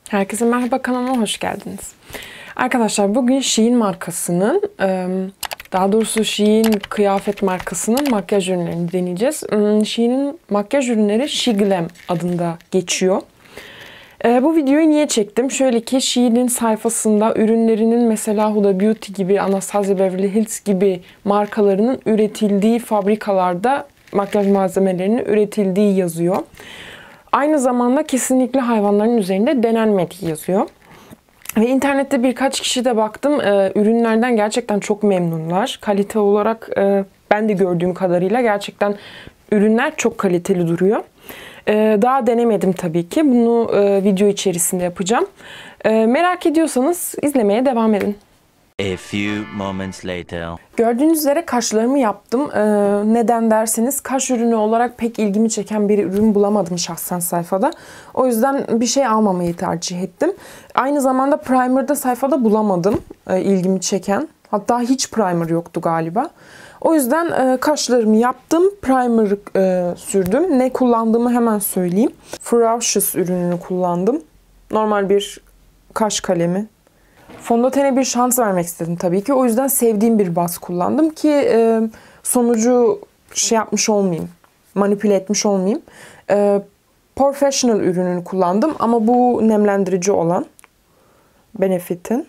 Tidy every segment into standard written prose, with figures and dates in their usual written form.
Herkese merhaba, kanalıma hoş geldiniz. Arkadaşlar bugün Shein markasının, daha doğrusu Shein kıyafet markasının makyaj ürünlerini deneyeceğiz. Shein'in makyaj ürünleri Sheglam adında geçiyor. Bu videoyu niye çektim? Şöyle ki Shein'in sayfasında ürünlerinin mesela Huda Beauty gibi, Anastasia Beverly Hills gibi markalarının üretildiği fabrikalarda makyaj malzemelerinin üretildiği yazıyor. Aynı zamanda kesinlikle hayvanların üzerinde denenmediği yazıyor. Ve internette birkaç kişi de baktım. Ürünlerden gerçekten çok memnunlar. Kalite olarak ben de gördüğüm kadarıyla gerçekten ürünler çok kaliteli duruyor. Daha denemedim tabii ki. Bunu video içerisinde yapacağım. Merak ediyorsanız izlemeye devam edin. A few moments later. Gördüğünüz üzere kaşlarımı yaptım. Neden derseniz kaş ürünü olarak pek ilgimi çeken bir ürün bulamadım şahsen sayfada. O yüzden bir şey almamayı tercih ettim. Aynı zamanda primer'da sayfada bulamadım ilgimi çeken. Hatta hiç primer yoktu galiba. O yüzden kaşlarımı yaptım. Primer sürdüm. Ne kullandığımı hemen söyleyeyim. Ferocious ürününü kullandım. Normal bir kaş kalemi. Fondötene bir şans vermek istedim tabii ki. O yüzden sevdiğim bir baz kullandım ki sonucu yapmış olmayayım. Manipüle etmiş olmayayım. Professional ürününü kullandım ama bu nemlendirici olan Benefit'in.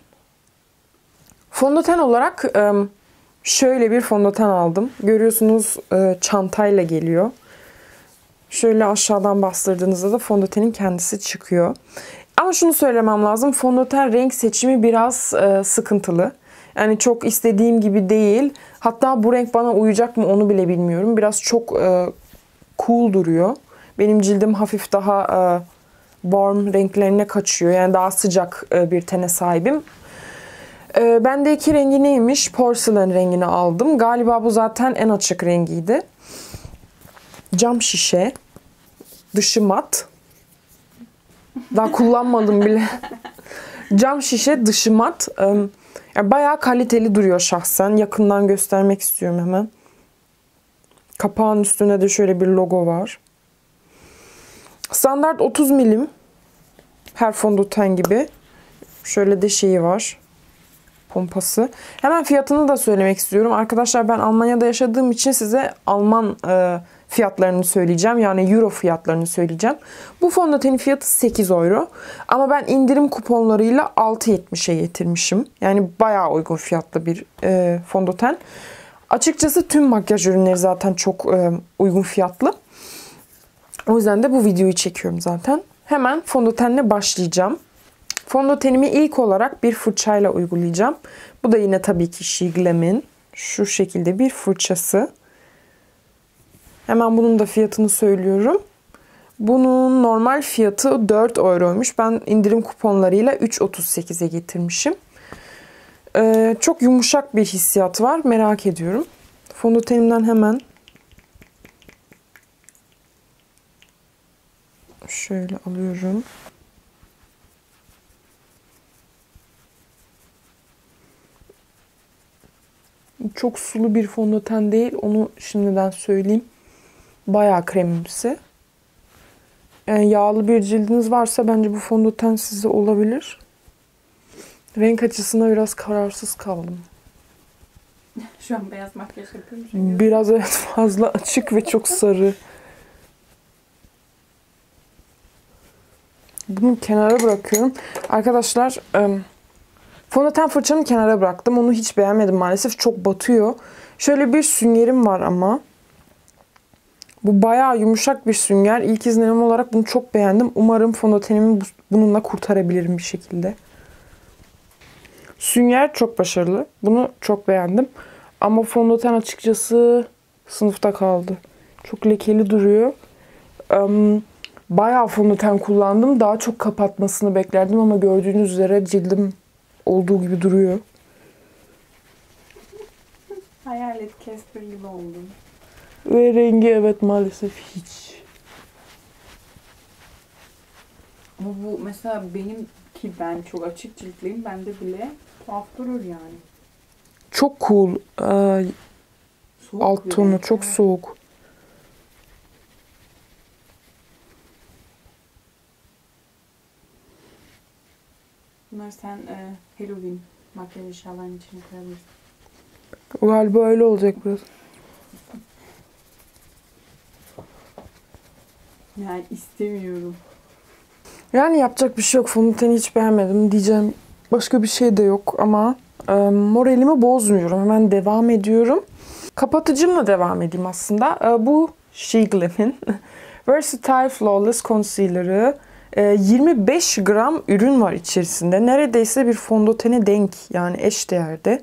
Fondöten olarak şöyle bir fondöten aldım. Görüyorsunuz çantayla geliyor. Şöyle aşağıdan bastırdığınızda da fondötenin kendisi çıkıyor. Ama şunu söylemem lazım. Fondöten renk seçimi biraz sıkıntılı. Yani çok istediğim gibi değil. Hatta bu renk bana uyacak mı onu bile bilmiyorum. Biraz çok cool duruyor. Benim cildim hafif daha warm renklerine kaçıyor. Yani daha sıcak bir tene sahibim. Bendeki rengi neymiş? Porcelain rengini aldım. Galiba bu zaten en açık rengiydi. Cam şişe. Dışı mat. Daha kullanmadım bile. Cam şişe, dışı mat. Yani bayağı kaliteli duruyor şahsen. Yakından göstermek istiyorum hemen. Kapağın üstünde de şöyle bir logo var. Standart 30 milim. Her fondöten gibi. Şöyle de şeyi var. Pompası. Hemen fiyatını da söylemek istiyorum. Arkadaşlar ben Almanya'da yaşadığım için size Alman fiyatlarını söyleyeceğim. Yani euro fiyatlarını söyleyeceğim. Bu fondötenin fiyatı 8 euro. Ama ben indirim kuponlarıyla 6.70'e getirmişim. Yani bayağı uygun fiyatlı bir fondöten. Açıkçası tüm makyaj ürünleri zaten çok uygun fiyatlı. O yüzden de bu videoyu çekiyorum zaten. Hemen fondötenle başlayacağım. Fondötenimi ilk olarak bir fırçayla uygulayacağım. Bu da yine tabii ki Sheglam'in şu şekilde bir fırçası. Hemen bunun da fiyatını söylüyorum. Bunun normal fiyatı 4 euroymuş. Ben indirim kuponlarıyla 3.38'e getirmişim. Çok yumuşak bir hissiyat var. Merak ediyorum. Fondötenimden hemen şöyle alıyorum. Çok sulu bir fondöten değil. Onu şimdiden söyleyeyim. Bayağı kremimsi. Yani yağlı bir cildiniz varsa bence bu fondöten size olabilir. Renk açısından biraz kararsız kaldım. Şu an beyaz makyaj yapıyorum. Biraz evet fazla açık ve çok sarı. Bunu kenara bırakıyorum. Arkadaşlar fondöten fırçamı kenara bıraktım. Onu hiç beğenmedim maalesef. Çok batıyor. Şöyle bir süngerim var ama. Bu bayağı yumuşak bir sünger. İlk izlenim olarak bunu çok beğendim. Umarım fondötenimi bununla kurtarabilirim bir şekilde. Sünger çok başarılı. Bunu çok beğendim. Ama fondöten açıkçası sınıfta kaldı. Çok lekeli duruyor. Bayağı fondöten kullandım. Daha çok kapatmasını beklerdim ama gördüğünüz üzere cildim olduğu gibi duruyor. Hayalet Casper gibi oldum. Ve rengi evet maalesef hiç. Ama bu mesela benim ki ben çok açık ciltliyim. Bende bile tuhaf durur yani. Çok cool. Soğuk Alt bir tonu renk, çok evet. soğuk. Bunları sen Halloween makyaj eşyalarının içine koyabilirsin. Galiba öyle olacak biraz. Yani istemiyorum. Yani yapacak bir şey yok. Fondöteni hiç beğenmedim. Diyeceğim başka bir şey de yok ama moralimi bozmuyorum. Hemen devam ediyorum. Kapatıcımla devam edeyim aslında. Bu Shiglam'in Versatile Flawless Concealer'ı. 25 gram ürün var içerisinde. Neredeyse bir fondötene denk, yani eş değerde.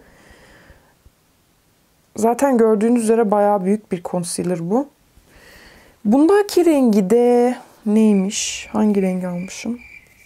Zaten gördüğünüz üzere bayağı büyük bir concealer bu. Bundaki rengi de neymiş? Hangi rengi almışım?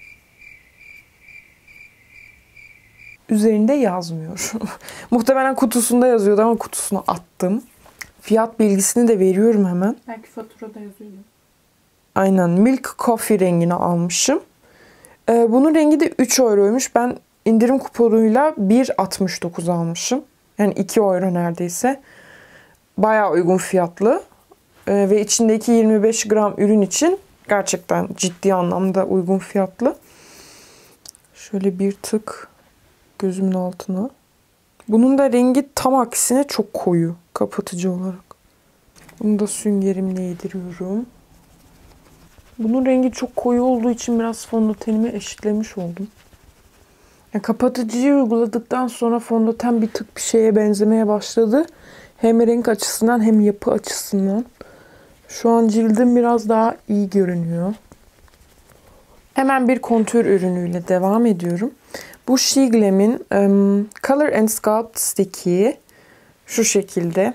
Üzerinde yazmıyor. Muhtemelen kutusunda yazıyordu ama kutusuna attım. Fiyat bilgisini de veriyorum hemen. Belki faturada yazıyordu. Aynen. Milk Coffee rengini almışım. Bunun rengi de 3 euroymuş. Ben indirim kuponuyla 1,69 almışım. Yani 2 euro neredeyse. Bayağı uygun fiyatlı. Ve içindeki 25 gram ürün için gerçekten ciddi anlamda uygun fiyatlı. Şöyle bir tık gözümün altına. Bunun da rengi tam aksine çok koyu kapatıcı olarak. Bunu da süngerimle yediriyorum. Bunun rengi çok koyu olduğu için biraz fondötenimi eşitlemiş oldum. Yani kapatıcıyı uyguladıktan sonra fondöten bir tık bir şeye benzemeye başladı. Hem renk açısından hem yapı açısından. Şu an cildim biraz daha iyi görünüyor. Hemen bir kontür ürünüyle devam ediyorum. Bu Shiglam'in Color and Sculpt Stick'i şu şekilde.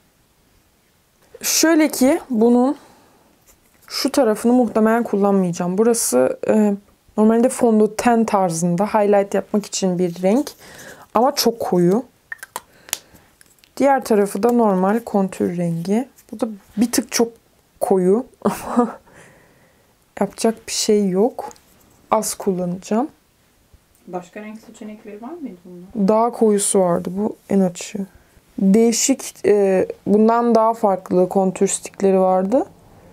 Şöyle ki bunun şu tarafını muhtemelen kullanmayacağım. Burası normalde fondöten tarzında highlight yapmak için bir renk. Ama çok koyu. Diğer tarafı da normal kontür rengi. Bu da bir tık çok koyu ama yapacak bir şey yok. Az kullanacağım. Başka renk seçenekleri var mıydı bunda? Daha koyusu vardı. Bu en açığı. Değişik, bundan daha farklı kontür stickleri vardı.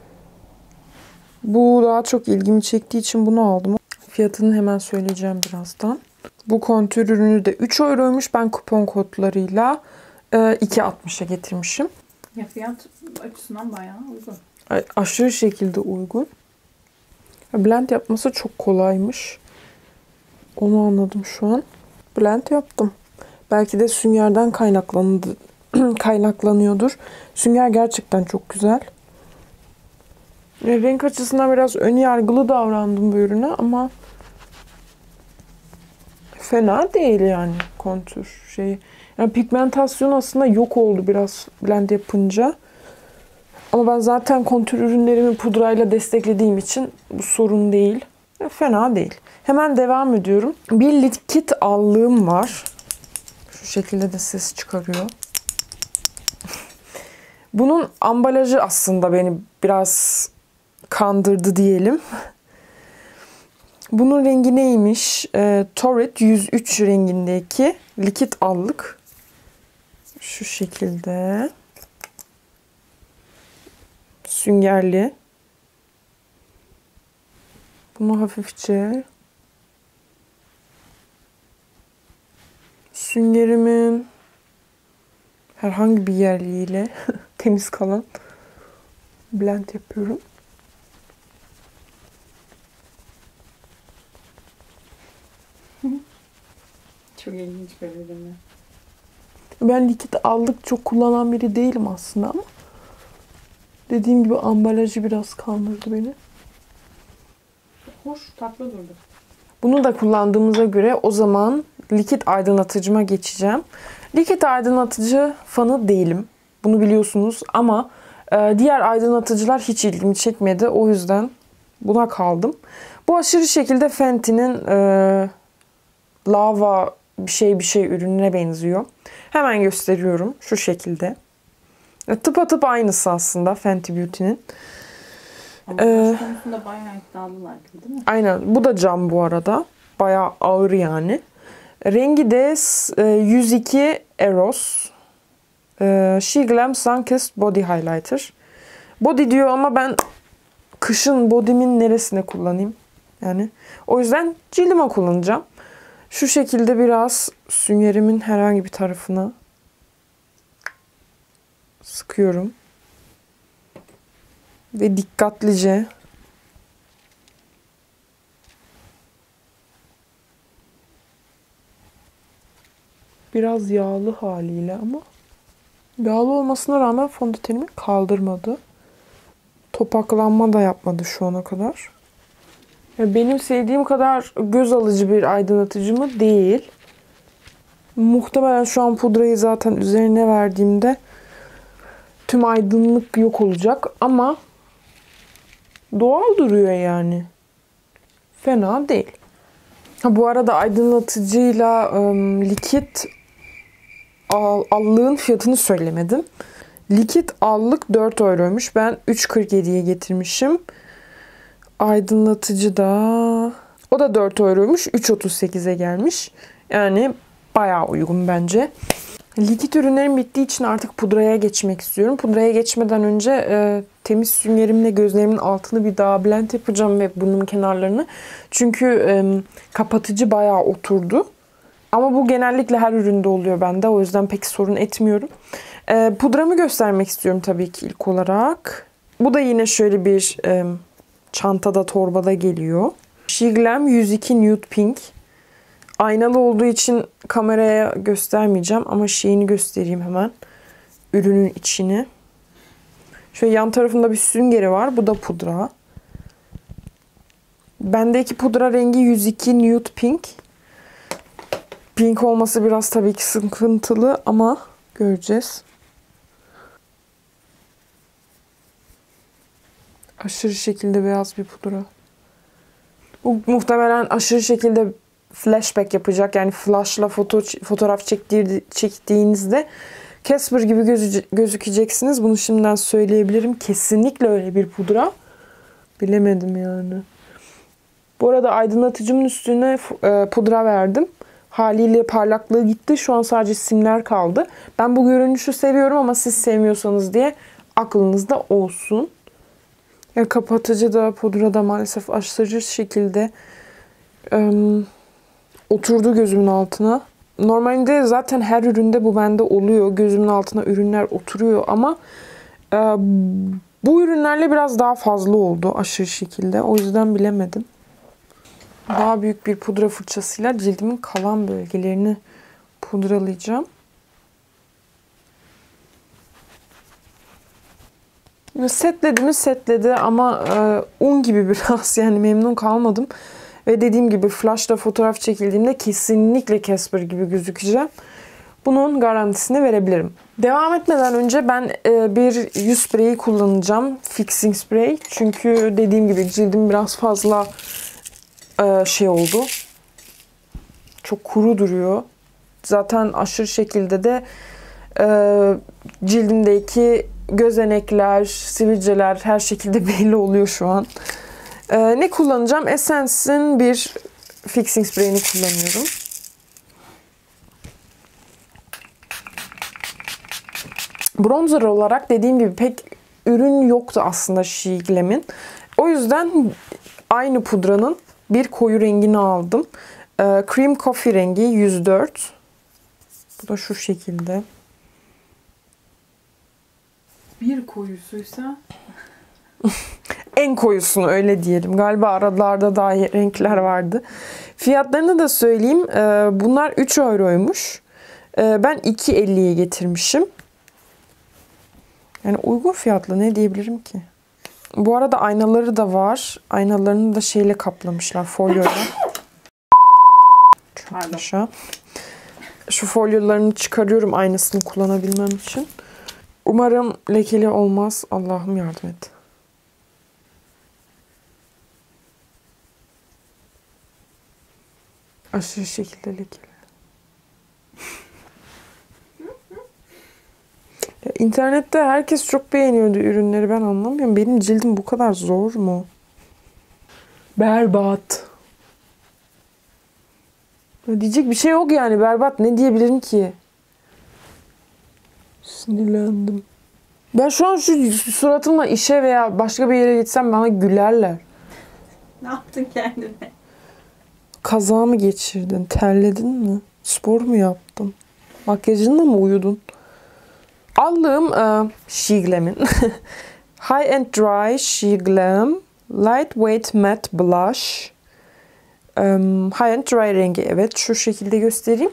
Bu daha çok ilgimi çektiği için bunu aldım. Fiyatını hemen söyleyeceğim birazdan. Bu kontür ürünü de 3 euroymuş. Ben kupon kodlarıyla 2,60'a getirmişim. Ya fiyat açısından bayağı uygun. Aşırı şekilde uygun. Blend yapması çok kolaymış. Onu anladım şu an. Blend yaptım. Belki de süngerden kaynaklanıyordur. Sünger gerçekten çok güzel. Renk açısından biraz ön yargılı davrandım bu ürüne ama fena değil yani kontür şeyi. Yani pigmentasyon aslında yok oldu biraz blend yapınca. Ama ben zaten kontür ürünlerimi pudrayla desteklediğim için bu sorun değil. Fena değil. Hemen devam ediyorum. Bir likit allığım var. Şu şekilde de ses çıkarıyor. Bunun ambalajı aslında beni biraz kandırdı diyelim. Bunun rengi neymiş? Torrid 103 rengindeki likit allık. Şu şekilde. Süngerli. Bunu hafifçe süngerimin herhangi bir yerliğiyle temiz kalan blend yapıyorum. Çok ilginç bir ürün. Ben likit aldık çok kullanan biri değilim aslında ama dediğim gibi ambalajı biraz kandırdı beni. Hoş, tatlı durdu. Bunu da kullandığımıza göre o zaman likit aydınlatıcıma geçeceğim. Likit aydınlatıcı fanı değilim. Bunu biliyorsunuz ama diğer aydınlatıcılar hiç ilgimi çekmedi. O yüzden buna kaldım. Bu aşırı şekilde Fenty'nin lava bir şey ürününe benziyor. Hemen gösteriyorum. Şu şekilde. Tıpatıp aynısı aslında Fenty Beauty'nin. Ama konusunda bayağı iddialılar gibi değil mi? Aynen. Bu da cam bu arada. Bayağı ağır yani. Rengi de 102 Eros. Shiglam Sunkissed Body Highlighter. Body diyor ama ben kışın body'min neresine kullanayım? Yani o yüzden cildime kullanacağım. Şu şekilde biraz süngerimin herhangi bir tarafına sıkıyorum. Ve dikkatlice biraz yağlı haliyle ama yağlı olmasına rağmen fondötenimi kaldırmadı. Topaklanma da yapmadı şu ana kadar. Benim sevdiğim kadar göz alıcı bir aydınlatıcı mı? Değil. Muhtemelen şu an pudrayı zaten üzerine verdiğimde tüm aydınlık yok olacak ama doğal duruyor yani. Fena değil. Bu arada aydınlatıcıyla likit allığın fiyatını söylemedim. Likit allık 4 euroymuş. Ben 3,47'ye getirmişim. Aydınlatıcı da o da 4 euroymuş. 3,38'e gelmiş. Yani bayağı uygun bence. Likit ürünlerim bittiği için artık pudraya geçmek istiyorum. Pudraya geçmeden önce temiz süngerimle gözlerimin altını bir daha blend yapacağım ve burnumun kenarlarını. Çünkü kapatıcı bayağı oturdu. Ama bu genellikle her üründe oluyor bende. O yüzden pek sorun etmiyorum. Pudramı göstermek istiyorum tabii ki ilk olarak. Bu da yine şöyle bir çantada, torbada geliyor. Shiglam 102 Nude Pink. Aynalı olduğu için kameraya göstermeyeceğim ama şeyini göstereyim hemen. Ürünün içini. Şöyle yan tarafında bir süngeri var. Bu da pudra. Bendeki pudra rengi 102 Nude Pink. Pink olması biraz tabii ki sıkıntılı ama göreceğiz. Aşırı şekilde beyaz bir pudra. Bu muhtemelen aşırı şekilde flashback yapacak. Yani flashla fotoğraf çektiğinizde Casper gibi gözükeceksiniz. Bunu şimdiden söyleyebilirim. Kesinlikle öyle bir pudra. Bilemedim yani. Bu arada aydınlatıcımın üstüne pudra verdim. Haliyle parlaklığı gitti. Şu an sadece simler kaldı. Ben bu görünüşü seviyorum ama siz sevmiyorsanız diye aklınızda olsun. Ya kapatıcı da pudra da maalesef aşırı şekilde oturdu gözümün altına. Normalde zaten her üründe bu bende oluyor. Gözümün altına ürünler oturuyor ama bu ürünlerle biraz daha fazla oldu aşırı şekilde. O yüzden bilemedim. Daha büyük bir pudra fırçasıyla cildimin kalan bölgelerini pudralayacağım. Setledi ama un gibi biraz, yani memnun kalmadım. Ve dediğim gibi flashla fotoğraf çekildiğimde kesinlikle Casper gibi gözükeceğim. Bunun garantisini verebilirim. Devam etmeden önce ben bir yüz spreyi kullanacağım. Fixing spray. Çünkü dediğim gibi cildim biraz fazla şey oldu. Çok kuru duruyor. Zaten aşırı şekilde de cildimdeki gözenekler, sivilceler her şekilde belli oluyor şu an. Ne kullanacağım? Essence'in bir fixing sprayini kullanıyorum. Bronzer olarak dediğim gibi pek ürün yoktu aslında Shiglam'in. O yüzden aynı pudranın bir koyu rengini aldım. Cream Coffee rengi 104. Bu da şu şekilde. Bir koyusuysa En koyusunu öyle diyelim. Galiba aralarda daha renkler vardı. Fiyatlarını da söyleyeyim. Bunlar 3 euroymuş. Ben 2,50'ye getirmişim. Yani uygun fiyatlı, ne diyebilirim ki? Bu arada aynaları da var. Aynalarını da şeyle kaplamışlar, folyoyla. Çok yaşa. Şu folyolarını çıkarıyorum aynasını kullanabilmem için. Umarım lekeli olmaz. Allah'ım yardım et. Aşırı şekilde lekeli. İnternette herkes çok beğeniyordu ürünleri. Ben anlamıyorum. Benim cildim bu kadar zor mu? Berbat. Diyecek bir şey yok yani. Berbat. Ne diyebilirim ki? Sinirlendim. Ben şu an şu suratımla işe veya başka bir yere gitsem bana gülerler. ne yaptın kendine? Kaza mı geçirdin? Terledin mi? Spor mu yaptın? Makyajınla mı uyudun? Aldığım Shiglam'in High and Dry Shiglam Lightweight Matte Blush. High and Dry rengi. Evet, şu şekilde göstereyim.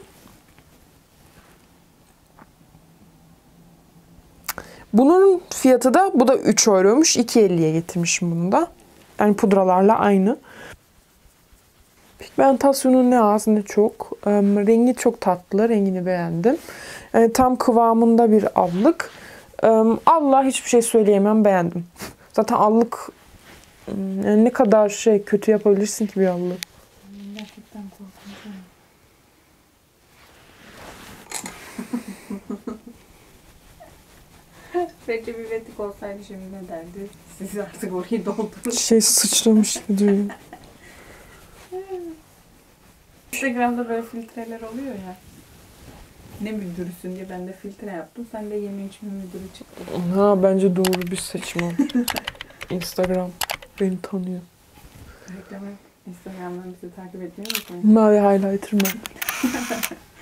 Bunun fiyatı da, bu da 3 euroymuş. 2,50'ye getirmişim bunu da. Yani pudralarla aynı. Pigmentasyonu ne az ne çok. Rengi çok tatlı. Rengini beğendim. Yani tam kıvamında bir allık. Allah, hiçbir şey söyleyemem, beğendim. Zaten allık yani ne kadar kötü yapabilirsin ki bir allık. Gerçekten korkunç. Belki bir vetik olsaydı şimdi ne derdi? Siz artık orayı doldurun. Sıçramış gibi duruyor. Instagram'da böyle filtreler oluyor ya. Ne müdürüsün diye ben de filtre yaptım. Sen de yeme içme müdürü çıktın. Ha, bence doğru bir seçim oldu. Instagram beni tanıyor. Reklamı Instagram'dan bizi takip etmeyi unutmayın. Mavi highlighter mı?